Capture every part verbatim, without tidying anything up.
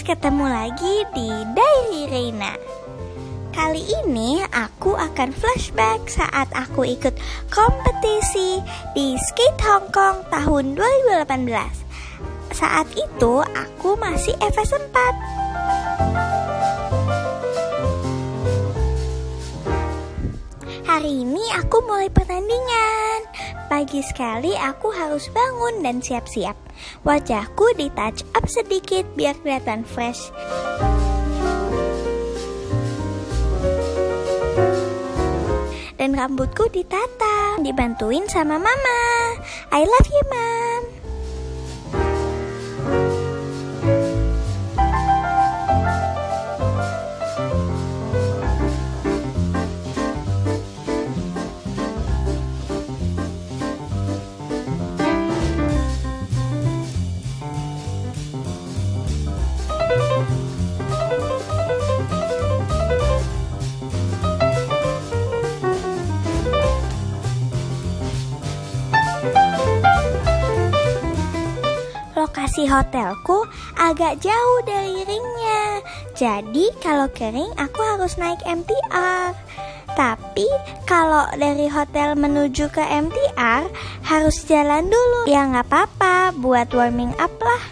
guys, ketemu lagi di Diary Reina. Kali ini aku akan flashback saat aku ikut kompetisi di Skate Hong Kong tahun dua ribu delapan belas. Saat itu aku masih F S empat. Hari ini aku mulai pertandingan. Pagi sekali aku harus bangun dan siap-siap. Wajahku di touch up sedikit biar kelihatan fresh. Dan rambutku ditata, dibantuin sama mama. I love you, Mom. Lokasi hotelku agak jauh dari ringnya. Jadi kalau kering aku harus naik M T R. Tapi kalau dari hotel menuju ke M T R harus jalan dulu. Ya nggak apa-apa, buat warming up lah.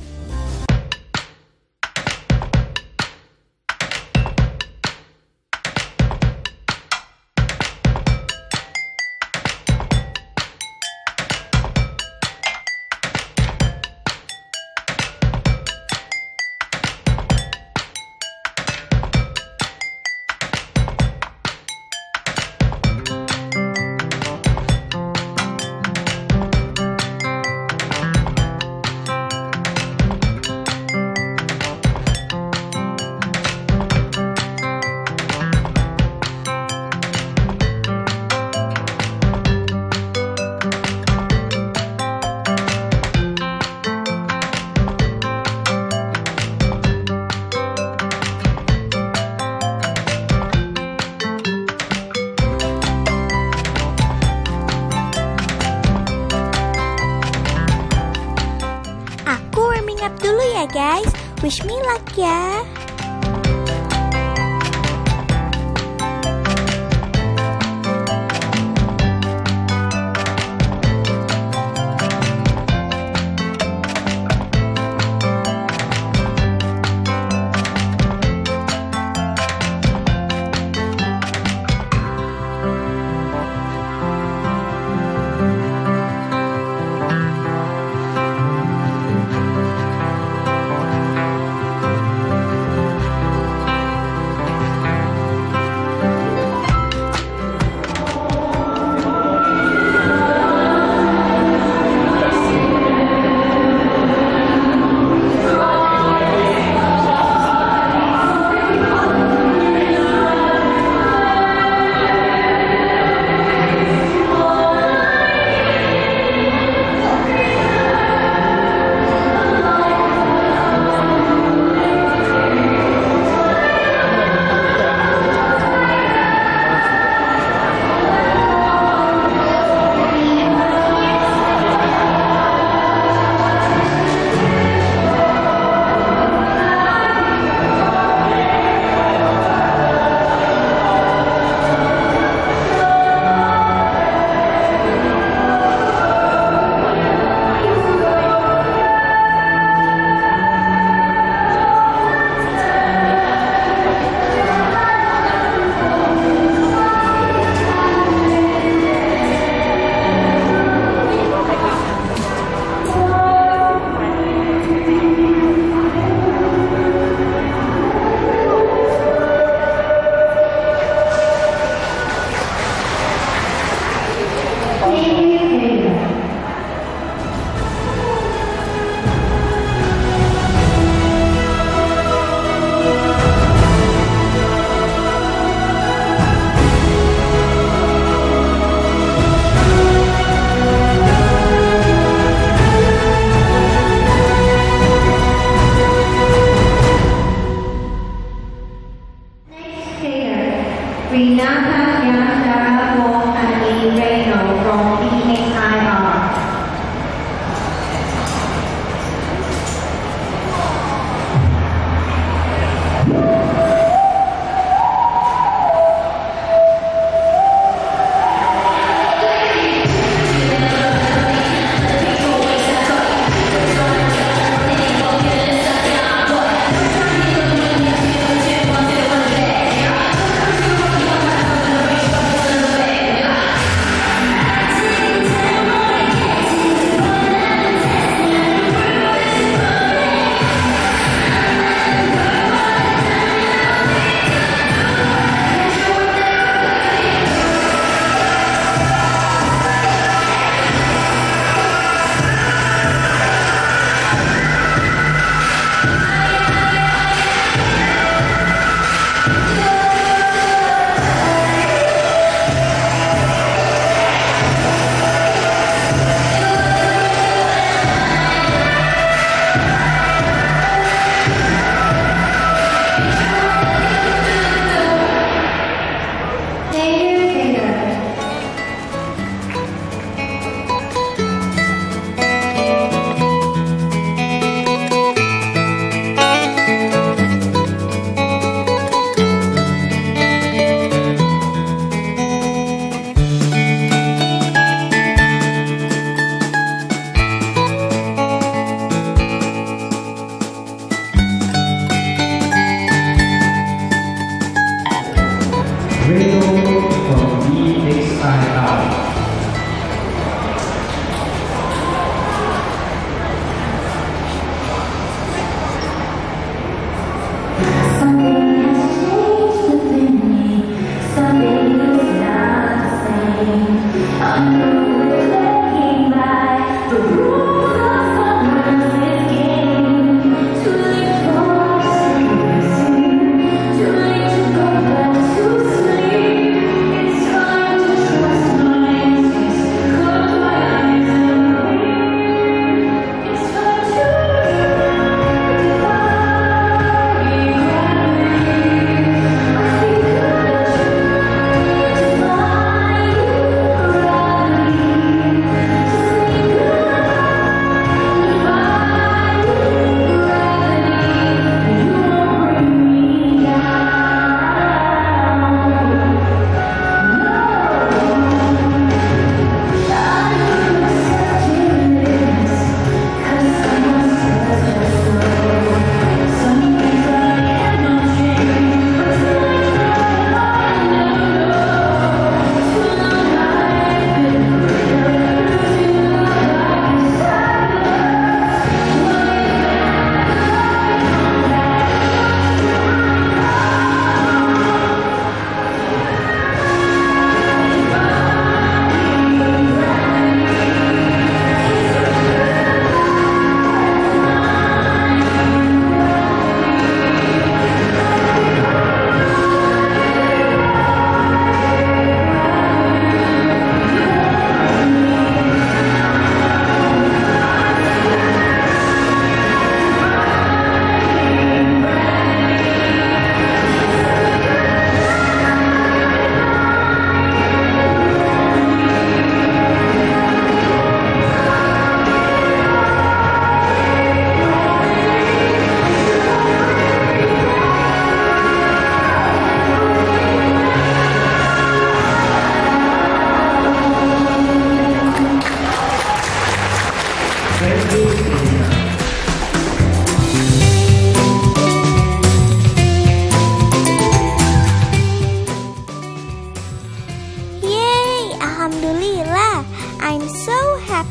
Dulu ya guys, wish me luck ya.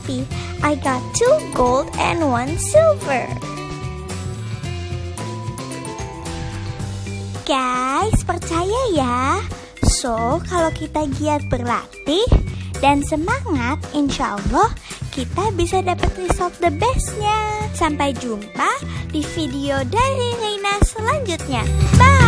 happy. I got two gold and one silver. Guys, percaya ya. So, kalau kita giat berlatih dan semangat, insya Allah kita bisa dapat result the bestnya. Sampai jumpa di video dari Reina selanjutnya. Bye!